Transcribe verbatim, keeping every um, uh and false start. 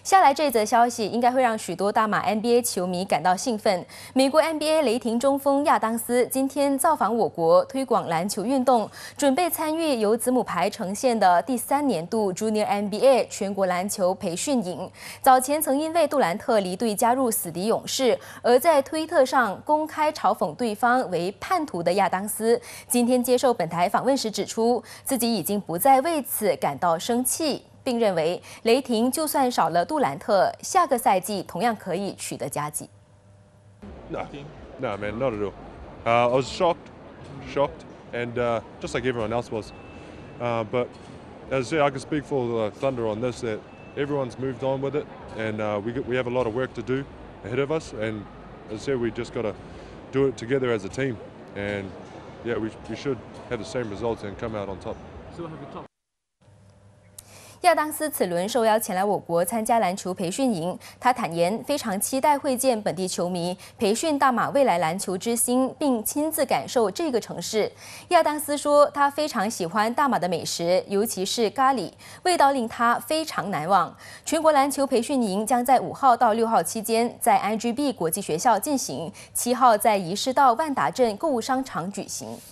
下来这则消息应该会让许多大马 N B A 球迷感到兴奋。美国 N B A 雷霆中锋亚当斯今天造访我国，推广篮球运动，准备参与由子母牌呈现的第三年度 Junior N B A 全国篮球培训营。早前曾因为杜兰特离队加入死敌勇士，而在推特上公开嘲讽对方为叛徒的亚当斯，今天接受本台访问时指出，自己已经不再为此感到生气。 并认为雷霆就算少了杜兰特，下个赛季同样可以取得佳绩。 No, no, man, not at all. Uh, I was shocked, shocked, and uh, just like everyone else was. Uh, but as I said, I can speak for uh, Thunder on this that everyone's moved on with it, and uh, we we have a lot of work to do ahead of us. And as I said, we just got to do it together as a team. And yeah, we we should have the same results and come out on top. So have you talked? 亚当斯此轮受邀前来我国参加篮球培训营，他坦言非常期待会见本地球迷，培训大马未来篮球之星，并亲自感受这个城市。亚当斯说，他非常喜欢大马的美食，尤其是咖喱，味道令他非常难忘。全国篮球培训营将在五号到六号期间在 I G B 国际学校进行，七号在仪式道万达镇购物商场举行。